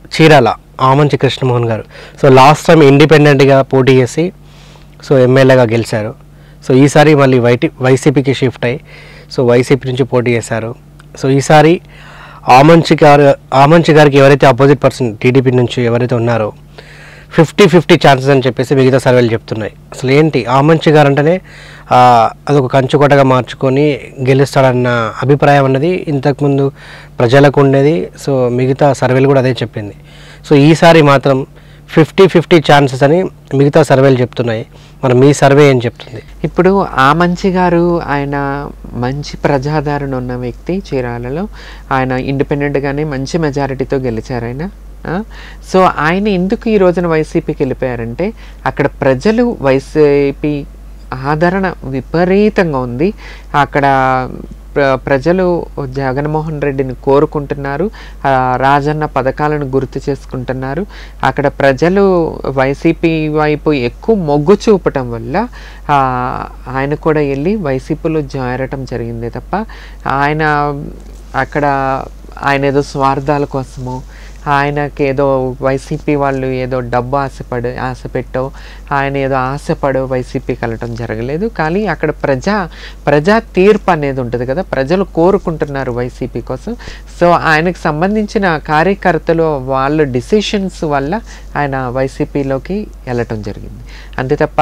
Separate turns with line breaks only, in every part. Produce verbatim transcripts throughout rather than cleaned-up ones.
చీరాల ఆమంచి కృష్ణమోహన్ గారు. So last time ఇండిపెండెంట్గా పోటీ చేసి సో ఎమ్మెల్యేగా గెలిచారు. సో ఈసారి మళ్ళీ వైటి వైసీపీకి షిఫ్ట్ అయ్యి సో వైసీపీ నుంచి పోటీ చేశారు. సో ఈసారి ఆమంచి గారు ఆమంచి గారికి ఎవరైతే అపోజిట్ పర్సన్ టీడీపీ నుంచి ఎవరైతే ఉన్నారో ఫిఫ్టీ ఫిఫ్టీ ఛాన్సెస్ అని చెప్పేసి మిగతా సర్వేలు చెప్తున్నాయి. అసలు ఏంటి ఆమంచి గారు అంటేనే అదొక కంచుకోటగా మార్చుకొని గెలుస్తాడన్న అభిప్రాయం అన్నది ఇంతకుముందు ప్రజలకు ఉండేది. సో మిగతా సర్వేలు కూడా అదే చెప్పింది. సో ఈసారి మాత్రం ఫిఫ్టీ ఫిఫ్టీ ఛాన్సెస్ అని మిగతా సర్వేలు చెప్తున్నాయి. మరి మీ సర్వే ఏం చెప్తుంది?
ఇప్పుడు ఆమంచి గారు ఆయన మంచి ప్రజాదరణ ఉన్న వ్యక్తి. చీరాలలో ఆయన ఇండిపెండెంట్గానే మంచి మెజారిటీతో గెలిచారు ఆయన. సో ఆయన ఎందుకు ఈ రోజున వైసీపీకి వెళ్ళిపోయారంటే అక్కడ ప్రజలు వైసీపీ ఆదరణ విపరీతంగా ఉంది. అక్కడ ప్ర ప్రజలు జగన్మోహన్ రెడ్డిని కోరుకుంటున్నారు, రాజన్న పథకాలను గుర్తు చేసుకుంటున్నారు. అక్కడ ప్రజలు వైసీపీ వైపు ఎక్కువ మొగ్గు చూపటం వల్ల ఆయన కూడా వెళ్ళి వైసీపీలో చేరటం జరిగింది తప్ప ఆయన అక్కడ ఆయన ఏదో స్వార్థాల కోసమో ఆయనకి ఏదో వైసీపీ వాళ్ళు ఏదో డబ్బు ఆశపడి ఆశపెట్టో ఆయన ఏదో ఆశపడో వైసీపీకి వెళ్ళటం జరగలేదు. కానీ అక్కడ ప్రజా ప్రజా తీర్పు అనేది ఉంటుంది కదా, ప్రజలు కోరుకుంటున్నారు వైసీపీ కోసం. సో ఆయనకు సంబంధించిన కార్యకర్తలు వాళ్ళ డిసిషన్స్ వల్ల ఆయన వైసీపీలోకి వెళ్ళటం జరిగింది. అంతే తప్ప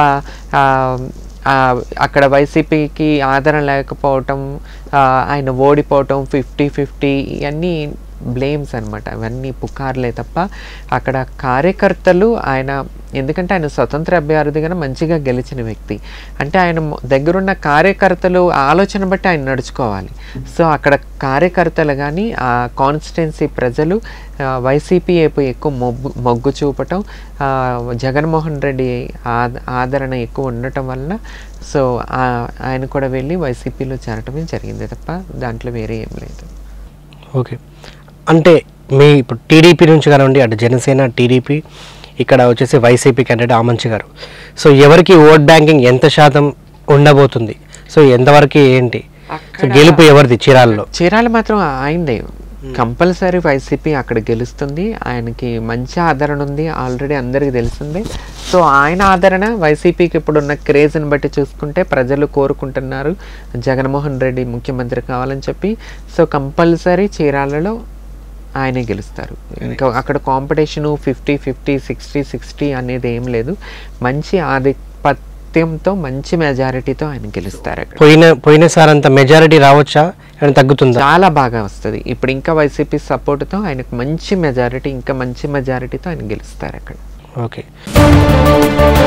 అక్కడ వైసీపీకి ఆదరణ లేకపోవటం, ఆయన ఓడిపోవటం, ఫిఫ్టీ ఫిఫ్టీ ఇవన్నీ బ్లేమ్స్ అనమాట, అవన్నీ పుకార్లే తప్ప అక్కడ కార్యకర్తలు ఆయన ఎందుకంటే ఆయన స్వతంత్ర అభ్యర్థిగా మంచిగా గెలిచిన వ్యక్తి అంటే ఆయన దగ్గరున్న కార్యకర్తలు ఆలోచన బట్టి ఆయన నడుచుకోవాలి. సో అక్కడ కార్యకర్తలు కానీ ఆ కాన్స్టిట్యున్సీ ప్రజలు వైసీపీ వైపు ఎక్కువ మొగ్గు మొగ్గు చూపటం, జగన్మోహన్ రెడ్డి ఆదరణ ఎక్కువ ఉండటం వల్ల సో ఆయన కూడా వెళ్ళి వైసీపీలో చేరటమే జరిగింది తప్ప దాంట్లో వేరే ఏం లేదు.
ఓకే, అంటే మీ ఇప్పుడు టీడీపీ నుంచి కానివ్వండి, అటు జనసేన, టీడీపీ, ఇక్కడ వచ్చేసి వైసీపీ క్యాండిడేట్ ఆమంచి గారు. సో ఎవరికి ఓట్ బ్యాంకింగ్ ఎంత శాతం ఉండబోతుంది? సో ఎంతవరకు ఏంటి గెలుపు ఎవరిది? చీరాలలో
చీరాల మాత్రం ఆయనదే కంపల్సరీ. వైసీపీ అక్కడ గెలుస్తుంది. ఆయనకి మంచి ఆదరణ ఉంది, ఆల్రెడీ అందరికీ తెలిసిందే. సో ఆయన ఆదరణ వైసీపీకి ఇప్పుడున్న క్రేజ్ని బట్టి చూసుకుంటే ప్రజలు కోరుకుంటున్నారు జగన్మోహన్ రెడ్డి ముఖ్యమంత్రి కావాలని చెప్పి. సో కంపల్సరీ చీరాలలో ఆయనే గెలుస్తారు. ఇంకా అక్కడ competition fifty fifty sixty sixty అనేది ఏం లేదు. మంచి ఆధిపత్యంతో మంచి మెజారిటీతో ఆయన గెలుస్తారు. అక్కడ
పోయిన పోయినసారి అంత మెజారిటీ రావచ్చా, తగ్గుతుంది?
చాలా బాగా వస్తుంది. ఇప్పుడు ఇంకా వైసీపీ సపోర్ట్తో ఆయనకు మంచి మెజారిటీ, ఇంకా మంచి మెజారిటీతో ఆయన గెలుస్తారు అక్కడ.
ఓకే.